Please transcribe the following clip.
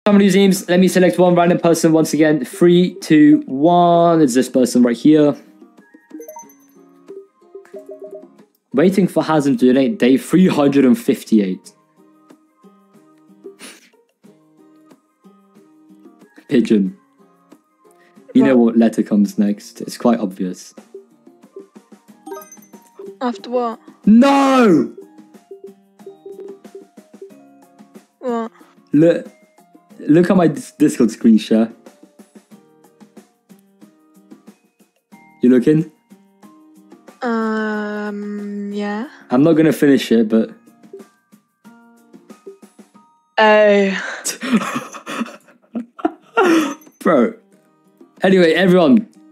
How many teams? Let me select one random person once again. 3, 2, 1. It's this person right here. Waiting for Hazm to donate. Day 358. Pigeon. You know what letter comes next. It's quite obvious. After what? No! What? Look at my Discord screen share. You looking? Yeah. I'm not gonna finish it, but... Oh. Bro. Anyway, everyone,